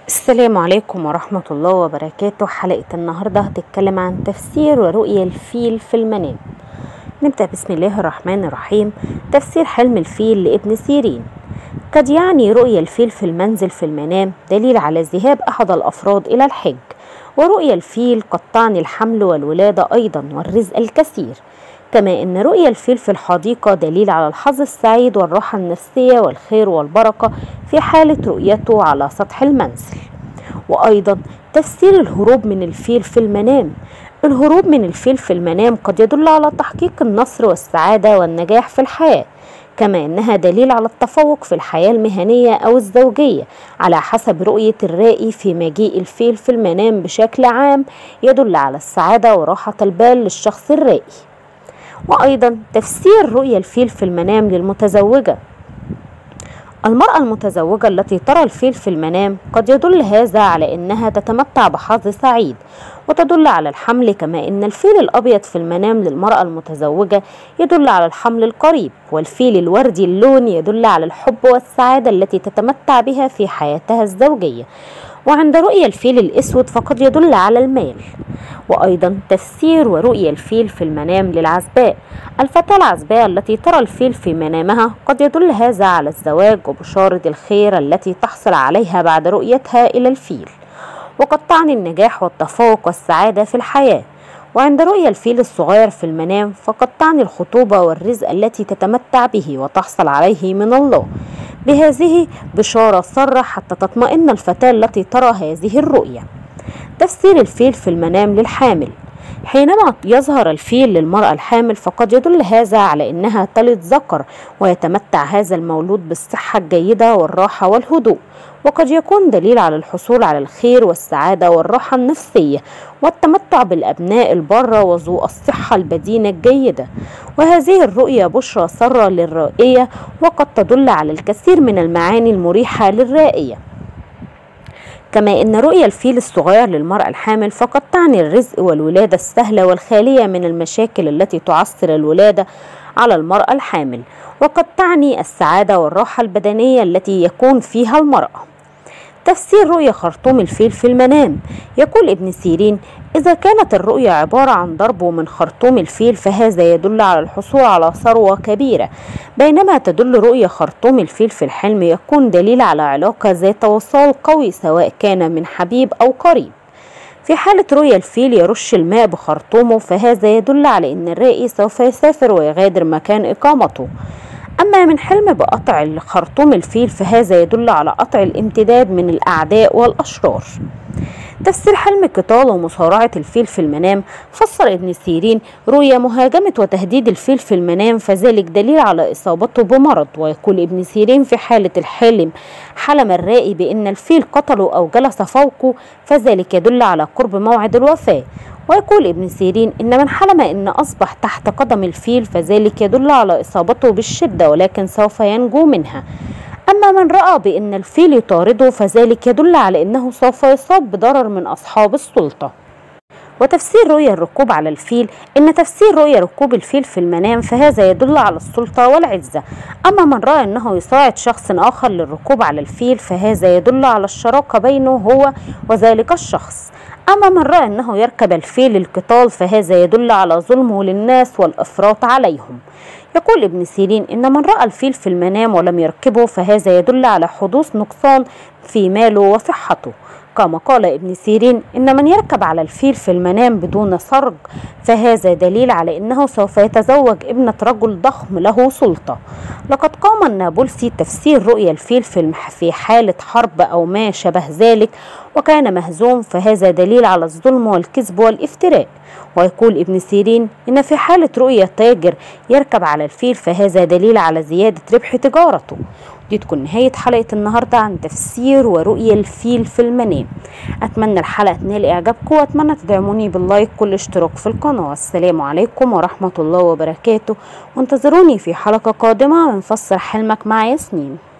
السلام عليكم ورحمة الله وبركاته. حلقة النهاردة هتتكلم عن تفسير ورؤية الفيل في المنام. نبدأ بسم الله الرحمن الرحيم. تفسير حلم الفيل لابن سيرين. قد يعني رؤية الفيل في المنزل في المنام دليل على ذهاب أحد الأفراد إلى الحج، ورؤية الفيل قد تعني الحمل والولادة أيضا والرزق الكثير، كما أن رؤية الفيل في الحديقة دليل على الحظ السعيد والراحة النفسية والخير والبركة في حالة رؤيته على سطح المنزل. وأيضا تفسير الهروب من الفيل في المنام. الهروب من الفيل في المنام قد يدل على تحقيق النصر والسعادة والنجاح في الحياة، كما أنها دليل على التفوق في الحياة المهنية أو الزوجية على حسب رؤية الرائي. في مجيء الفيل في المنام بشكل عام يدل على السعادة وراحة البال للشخص الرائي. وأيضا تفسير رؤية الفيل في المنام للمتزوجة. المرأة المتزوجة التي ترى الفيل في المنام قد يدل هذا على أنها تتمتع بحظ سعيد وتدل على الحمل، كما أن الفيل الأبيض في المنام للمرأة المتزوجة يدل على الحمل القريب، والفيل الوردي اللون يدل على الحب والسعادة التي تتمتع بها في حياتها الزوجية. وعند رؤية الفيل الأسود فقد يدل على المال. وأيضا تفسير ورؤية الفيل في المنام للعزباء. الفتاة العزباء التي ترى الفيل في منامها قد يدل هذا على الزواج وبشارة الخير التي تحصل عليها بعد رؤيتها إلى الفيل، وقد تعني النجاح والتفوق والسعادة في الحياة. وعند رؤية الفيل الصغير في المنام فقد تعني الخطوبة والرزق التي تتمتع به وتحصل عليه من الله. بهذه بشارة سارة حتى تطمئن الفتاة التي ترى هذه الرؤية. تفسير الفيل في المنام للحامل. حينما يظهر الفيل للمرأة الحامل فقد يدل هذا على أنها تلد ذكر، ويتمتع هذا المولود بالصحة الجيدة والراحة والهدوء، وقد يكون دليل على الحصول على الخير والسعادة والراحة النفسية والتمتع بالأبناء البرة وذو الصحة البدينة الجيدة. وهذه الرؤية بشرى سارة للرائية، وقد تدل على الكثير من المعاني المريحة للرائية. كما أن رؤية الفيل الصغير للمرأة الحامل فقد تعني الرزق والولادة السهلة والخالية من المشاكل التي تعثر الولادة على المرأة الحامل، وقد تعني السعادة والراحة البدنية التي يكون فيها المرأة. تفسير رؤية خرطوم الفيل في المنام. يقول ابن سيرين: إذا كانت الرؤية عبارة عن ضربه من خرطوم الفيل فهذا يدل على الحصول على ثروة كبيرة، بينما تدل رؤية خرطوم الفيل في الحلم يكون دليل على علاقة ذات وصال قوي سواء كان من حبيب أو قريب. في حالة رؤية الفيل يرش الماء بخرطومه فهذا يدل على أن الرائي سوف يسافر ويغادر مكان إقامته. أما من حلم بقطع خرطوم الفيل فهذا يدل على قطع الامتداد من الأعداء والأشرار. تفسير حلم قتال ومصارعة الفيل في المنام. فسر ابن سيرين رؤيا مهاجمة وتهديد الفيل في المنام فذلك دليل على إصابته بمرض. ويقول ابن سيرين في حالة الحلم حلم الرائي بأن الفيل قتله أو جلس فوقه فذلك يدل على قرب موعد الوفاة. ويقول ابن سيرين إن من حلم إن أصبح تحت قدم الفيل فذلك يدل على إصابته بالشدة ولكن سوف ينجو منها. أما من رأى بأن الفيل يطارده فذلك يدل على أنه سوف يصاب بضرر من أصحاب السلطة. وتفسير رؤيا الركوب على الفيل. إن تفسير رؤيا ركوب الفيل في المنام فهذا يدل على السلطة والعزة. أما من رأى أنه يساعد شخص آخر للركوب على الفيل فهذا يدل على الشراكة بينه هو وذلك الشخص. أما من رأى أنه يركب الفيل للقتال فهذا يدل على ظلمه للناس والإفراط عليهم. يقول ابن سيرين إن من رأى الفيل في المنام ولم يركبه فهذا يدل على حدوث نقصان في ماله وصحته. كما قال ابن سيرين إن من يركب على الفيل في المنام بدون سرج فهذا دليل على أنه سوف يتزوج ابنة رجل ضخم له سلطة. لقد قام النابلسي تفسير رؤيا الفيل في حالة حرب أو ما شبه ذلك وكان مهزوم فهذا دليل على الظلم والكذب والافتراء. ويقول ابن سيرين إن في حالة رؤية تاجر يركب على الفيل فهذا دليل على زيادة ربح تجارته. دي تكون نهاية حلقة النهاردة عن تفسير ورؤية الفيل في المنام. أتمنى الحلقة تنال إعجابكم وأتمنى تدعموني باللايك والاشتراك في القناة. السلام عليكم ورحمة الله وبركاته، وانتظروني في حلقة قادمة من فسر حلمك مع ياسمين.